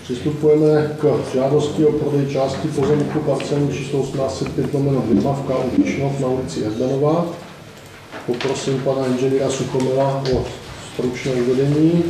Přistupujeme k žádosti o prodej části pozemku parcelu číslo 1805/2 v KU Tišnov na ulici Erbenova. Poprosím pana inženýra Suchomila o stručné uvedení.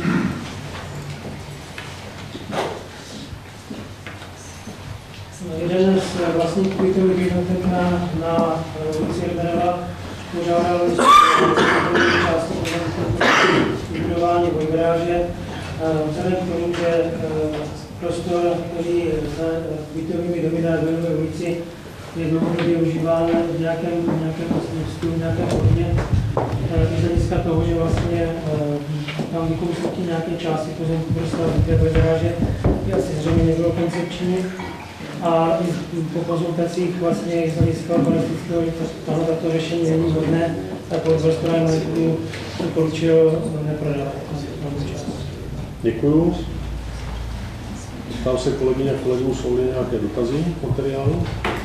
Jeden z vlastníků bytových jednotek na ulici Erbenova požádal části pozemku vybudování dvojgaráže. Vzhledem k tomu, že prostor, který za bytovými domy na Erbenově ulici je dlouhodobě užíván v nějakém městu, v nějaké formě, i z hlediska toho, že vlastně tam vykousnutí nějaké části pozemku pro stavbu dvojgaráže je asi zřejmě nebylo koncepční. A po konzultacích vlastně z hlediska urbanistického, že tato řešení není vhodné, tak od hospodářského majetku doporučil neprodávat. Děkuju. Ptám se kolegyně a kolegů, jsou-li nějaké dotazy k materiálu?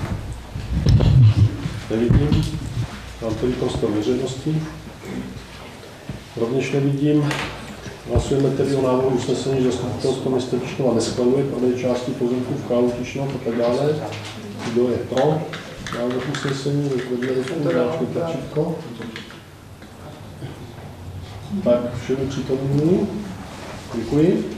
Nevidím. Mám tedy prostor veřejnosti. Rovněž nevidím. Hlasujeme tedy o návrhu usnesení, že zastupitelstvo města Tišnova neschvaluje prodej části pozemků v KU Tišnov a tak dále. Kdo je pro návrh usnesení? Vedle ruku, zmáčkli tlačítko. Tak, všem přítomným. Děkuji.